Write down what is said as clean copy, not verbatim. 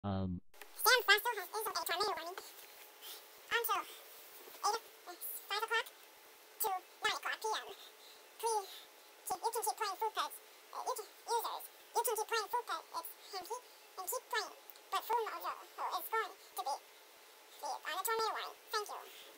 Sam Faster has issued a tornado warning until 5 o'clock to 9 o'clock p.m. Please, you can keep playing FooPojo. You can keep playing FooPojo. And keep playing. But FooMojo is going to be on a tornado warning. Thank you.